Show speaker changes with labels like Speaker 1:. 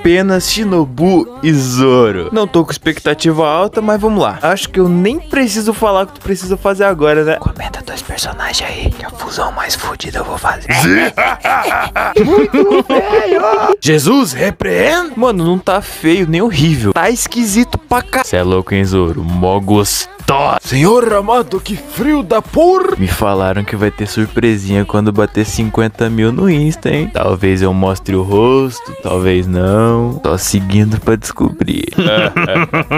Speaker 1: apenas Shinobu e Zoro. Não tô com expectativa alta, mas vamos lá. Acho que eu nem preciso falar o que tu precisa fazer agora, né? Comenta 2 personagens aí, que a fusão mais fodida eu vou fazer. Muito feio! Jesus, repreende! Mano, não tá feio nem horrível. Tá esquisito pra cá. Cê é louco, hein, Zoro? Mó gostoso. Senhor amado, que frio da porra! Me falaram que vai ter surpresinha quando bater 50 mil no Insta, hein? Talvez eu mostre o rosto, talvez não. Tô seguindo pra descobrir.